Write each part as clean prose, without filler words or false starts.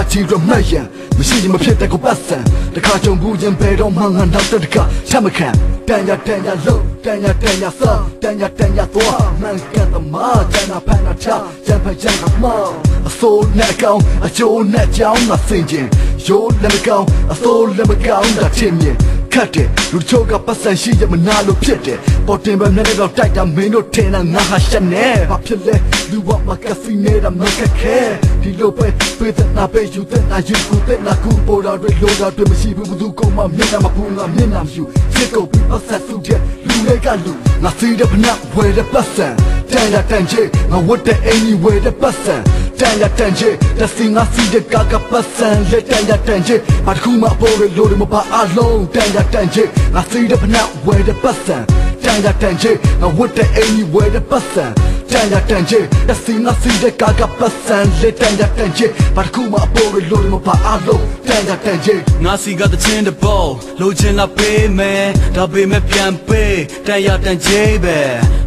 ကြီးရမှတ်ရန်မရှိရင်မဖြစ်တဲ့ကိုပတ်စံတခါကြုံဘူးရင်ဘယ်တော့မှငါနောက်တစ်ခါချမခံတန်ရလို့တန်ရစောတန်ရသွားမှန်ကန်သမားကျန်တာဖန်တာချရံဖန်ကမောအစိုးနဲ့ကောင်းအကျိုးနဲ့ကြောင်းမှာစင်ကျင်ရိုးလည်းမကောင်းအစိုးလည်းမကောင်းတာချင်းမြင်ခတ်တယ်လူချို့ကပတ်စံရှိရမနာလို့ဖြစ်တယ်ပေါ်တင်ပဲနဲ့တော့တိုက်တာမင်းတို့ထင်တာငါဟာရှက်နေဘာဖြစ်လဲလူဝမကစီနေတာမကခဲဒီလိုပဲပေးတဲ့နာပေးယူတဲ့နာယူကိုတဲ့နာကူပေါ်တာတွေလိုတာတွေမရှိဘူးဘသူကမှမျက်နှာမပူငါမျက်နှာမရှိစစ်ကုန်ပြီးအဆက်စုတဲ့လူတွေကလူငါစီးတဲ့ဖနာဝယ်တဲ့ပတ်စံတန်ရတန်ချေငါဝတ်တဲ့အင်ကြီးဝယ်တဲ့ပတ်စံတန်ရတန်ချေတစင်ငါစီးတဲ့ကာပတ်စံလက်တန်ရတန်ချေဘာတစ်ခုမှပေါ်ရလို့မပါအလုံးတန်ရတန်ချေငါစီးတဲ့ဖနာဝယ်တဲ့ပတ်စံတန်ရတန်ချေငါဝတ်တဲ့အင်ကြီးဝယ်တဲ့ပတ်စံတန်ရတန်ချေတစင်ငါစီးတဲ့ကာပတ်စံလက်တန်ရတန်ချေဘာတစ်ခုမှပေါ်ရလို့မပါအလုံးတန်ရတန်ချေငါစီကတဲ့ချင်းတဲ့ဘောလိုချင်လာပေးမယ်ဒါပေမဲ့ပြန်ပေးတန်ရတန်ချေပဲ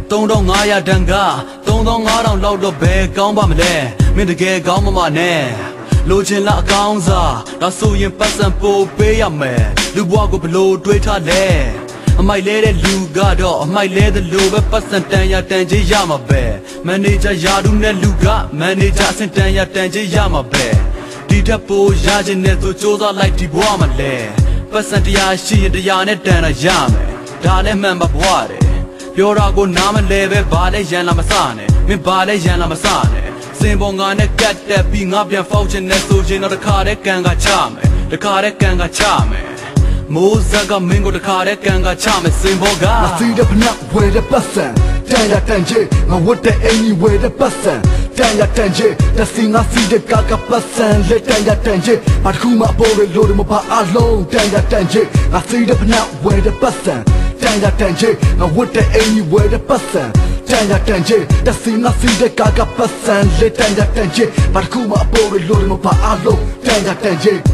3500တန်က3500လောက်တော့ဘယ်ကောင်းပါမလဲမင်းတကယ်ကောင်းမမနဲ့လိုချင်လားအကောင်းစားဒါဆိုရင်ပတ်စံပို့ပေးရမယ်လူဘွားကိုဘလို့တွေးထားလဲအမိုက်လဲတဲ့လူကတော့အမိုက်လဲတဲ့လူပဲပတ်စံတန်ရတန်ကြီးရမှာပဲမန်နေဂျာယာတူနဲ့လူကမန်နေဂျာအဆင့်တန်ရတန်ကြီးရမှာပဲဒီထက်ပိုရခြင်းနဲ့ဆိုစူးစမ်းလိုက်ဒီဘွားမှာလဲပတ်စံတရားရှိရင်တရားနဲ့တန်တာရမယ်ဒါလည်းမှန်ပါဘွားတယ်ပြောတာကိုနားမလဲပဲဘာလဲရန်လာမစနဲ့မင်းဘာလဲရန်လာမစနဲ့စင်ပေါ်ငါနဲ့ကတ်တက်ပြီးငါပြန်ဖောက်ချင်တဲ့ဆိုချင်တော့တခါတည်းကန်ကချမယ်တခါတည်းကန်ကချမယ်မိုးစက်ကမင်းကိုတခါတည်းကန်ကချမယ်စင်ပေါ်ကငါစီးတဲ့ဖနာဝယ်တဲ့ပတ်စံတန်ရတန်ချေငါဝတ်တဲ့အင်ကြီးဝယ်တဲ့ပတ်စံတန်ရတန်ချေတစင်ငါစီးတဲ့ကာပတ်စံလက်တန်ရတန်ချေဘာတစ်ခုမှပေါ်ရလို့မပါအလုံးတန်ရတန်ချေငါစီးတဲ့ဖနာဝယ်တဲ့ပတ်စံတန်ရတန်ချေငါဝတ်တဲ့အင်ကြီးဝယ်တဲ့ပတ်စံတန်ရတန်ချေတစင်ငါစီးတဲ့ကာပတ်စံလက်တန်ရတန်ချေဘာတစ်ခုမှပေါ်ရလို့မပါအလုံးတန်ရတန်ချေ